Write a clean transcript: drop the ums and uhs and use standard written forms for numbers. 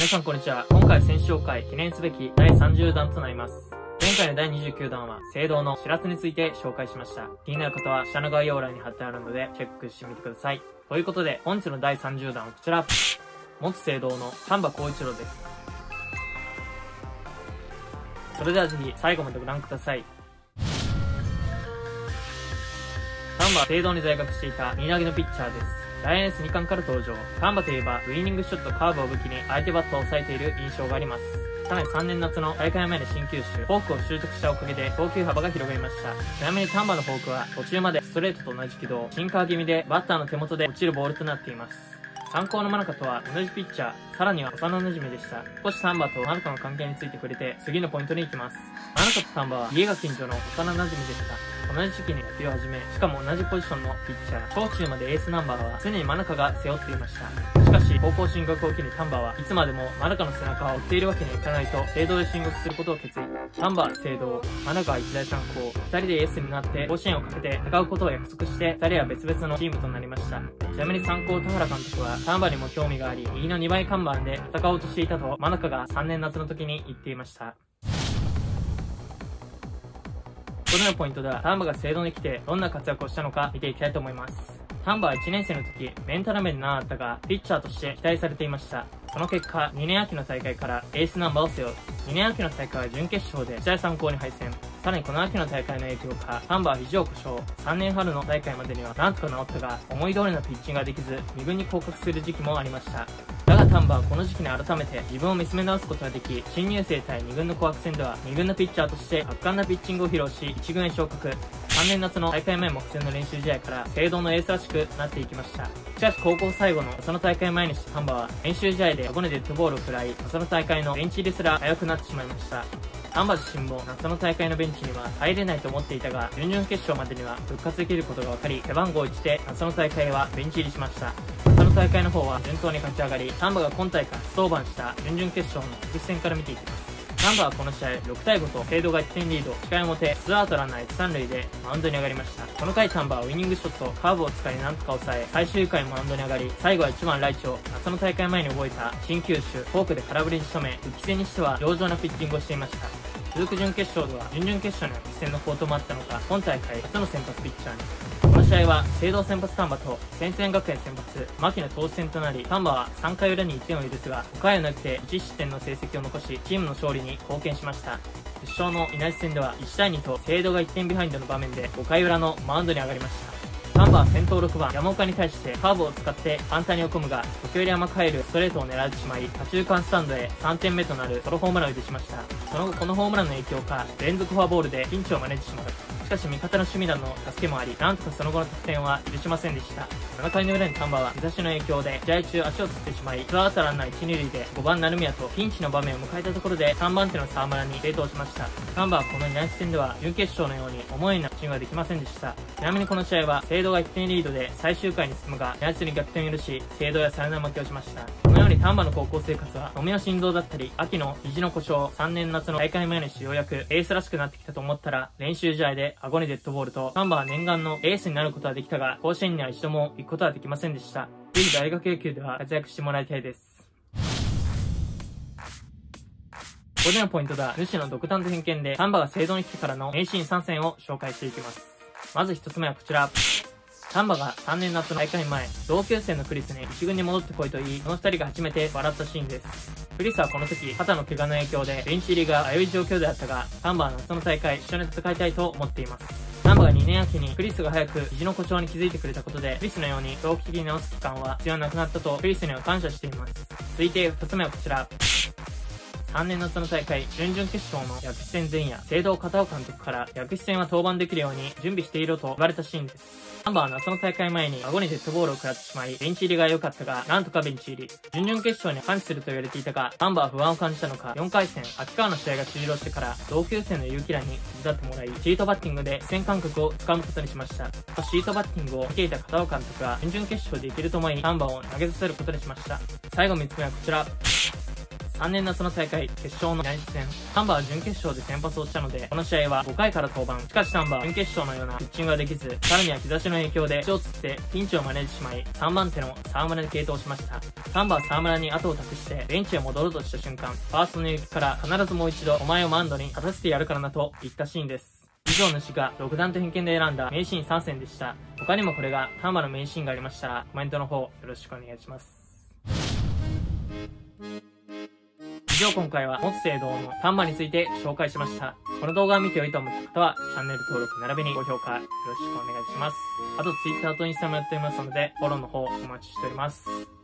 皆さんこんにちは。今回選手紹介記念すべき第30弾となります。前回の第29弾は聖堂のしらすについて紹介しました。気になる方は下の概要欄に貼ってあるのでチェックしてみてください。ということで本日の第30弾はこちら。元聖堂の丹波幸一郎です。それではぜひ最後までご覧ください。丹波は聖堂に在学していた右投げのピッチャーです。来年2冠から登場。丹波といえばウイニングショットカーブを武器に相手バットを抑えている印象があります。さらに3年夏の大会前の新球種、フォークを習得したおかげで投球幅が広がりました。ちなみに丹波のフォークは途中までストレートと同じ軌道、シンカー気味でバッターの手元で落ちるボールとなっています。参考の真中とは同じピッチャー、さらには幼馴染でした。少し丹波と真中の関係について触れて次のポイントに行きます。真中と丹波は家が近所の幼馴染でした。同じ時期に野球を始め、しかも同じポジションのピッチャー、小中までエースナンバーは常に真中が背負っていました。しかし高校進学を機に丹波はいつまでも真中の背中を追っているわけにはいかないと聖堂で進学することを決意。丹波、聖堂、真中は日大三高、2人でエースになって甲子園をかけて戦うことを約束して2人は別々のチームとなりました。ちなみに三高田原監督は丹波にも興味があり、右の2倍看板で戦おうとしていたと真中が3年夏の時に言っていました。これのポイントでは丹波が聖堂に来てどんな活躍をしたのか見ていきたいと思います。丹波は1年生の時メンタル面でなかったがピッチャーとして期待されていました。その結果2年秋の大会からエースナンバーを背負う。2年秋の大会は準決勝で日大三高に敗戦。さらにこの秋の大会の影響か丹波は肘を故障。3年春の大会までにはなんとか治ったが思い通りのピッチングができず2軍に降格する時期もありました。だが丹波はこの時期に改めて自分を見つめ直すことができ、新入生対2軍の紅白戦では2軍のピッチャーとして圧巻なピッチングを披露し1軍へ昇格。3年夏の大会前目前の練習試合から聖堂のエースらしくなっていきました。しかし高校最後のその大会前にして丹波は練習試合で顎でデッドボールを食らい、その大会のベンチ入りすら早くなってしまいました。丹波自身も夏の大会のベンチには入れないと思っていたが、準々決勝までには復活できることが分かり、背番号1で夏の大会はベンチ入りしました。夏の大会の方は順当に勝ち上がり、丹波が今大会初登板した準々決勝の福士戦から見ていきます。丹波はこの試合6対5と聖堂が1点リード、8回表2アウトランナー1、3塁でマウンドに上がりました。この回丹波はウイニングショット、カーブを使いなんとか抑え、最終回マウンドに上がり、最後は1番ライチを夏の大会前に覚えた新球種、フォークで空振りに仕留め、復帰戦にしては上々なピッチングをしていました。続く準決勝では準々決勝の一戦の好投もあったのか、今大会初の先発ピッチャーに。この試合は聖堂先発丹波と先々学園先発牧野投手戦となり、丹波は3回裏に1点を許すが5回を投げて1失点の成績を残しチームの勝利に貢献しました。決勝の稲地戦では1対2と聖堂が1点ビハインドの場面で5回裏のマウンドに上がりました。丹波は先頭6番山岡に対してカーブを使って簡単に追い込むが、時折甘く入るストレートを狙われてしまい左中間スタンドへ3点目となるソロホームランを許しました。その後このホームランの影響か連続フォアボールでピンチを招いてしまう。しかし味方の守備団の助けもあり、なんとかその後の得点は許しませんでした。7回の裏に丹波は日差しの影響で試合中足をつってしまい、ツーアウトランナー1、2塁で5番成宮とピンチの場面を迎えたところで3番手の沢村に継投しました。丹波はこの稲地戦では準決勝のように思いのピッチングができませんでした。ちなみにこの試合は聖堂が1点リードで最終回に進むが稲地に逆転を許し、聖堂やサヨナラ負けをしました。このように丹波の高校生活は飲みの心臓だったり秋の肘の故障、3年夏の大会前にしてようやくエースらしくなってきたと思ったら練習試合で顎にデッドボールと丹波は念願のエースになることはできたが甲子園には一度も行くことはできませんでした。ぜひ大学野球では活躍してもらいたいです。ここでのポイントだ。主の独断と偏見で丹波が聖堂に来てからの名シーン3選を紹介していきます。まず1つ目はこちら。丹波が3年夏の大会前、同級生のクリスに1軍に戻ってこいと言い、この2人が初めて笑ったシーンです。クリスはこの時、肩の怪我の影響でベンチ入りが危うい状況であったが、丹波は夏の大会一緒に戦いたいと思っています。丹波が2年秋にクリスが早く肘の故障に気づいてくれたことで、クリスのように長期的に治す期間は必要なくなったとクリスには感謝しています。続いて2つ目はこちら。3年夏の大会、準々決勝の薬師戦前夜、聖堂片尾監督から薬師戦は登板できるように準備していろと言われたシーンです。丹波は夏の大会前に顎にデッドボールを食らってしまい、ベンチ入りが良かったが、なんとかベンチ入り。準々決勝に完治すると言われていたが、丹波は不安を感じたのか、4回戦、秋川の試合が終了してから、同級生の結城らに手伝ってもらい、シートバッティングで視線感覚をつかむことにしました。シートバッティングを見ていた片尾監督が、準々決勝でいけると思い、丹波を投げさせることにしました。最後3つ目はこちら。 3年夏の大会決勝のナイス戦。丹波は準決勝で先発をしたので、この試合は5回から登板。しかし丹波は準決勝のようなピッチングができず、さらには日差しの影響で血をつってピンチを招いてしまい、3番手の沢村に継投しました。丹波は沢村に後を託してベンチへ戻ろうとした瞬間、ファーストの行きから必ずもう一度お前をマウンドに立たせてやるからなと言ったシーンです。以上の主が独断と偏見で選んだ名シーン3選でした。他にもこれが丹波の名シーンがありましたらコメントの方よろしくお願いします。以上今回は持つ聖堂の丹波について紹介しました。この動画を見て良いと思った方はチャンネル登録並びに高評価よろしくお願いします。あと Twitter とインスタもやっておりますのでフォローの方お待ちしております。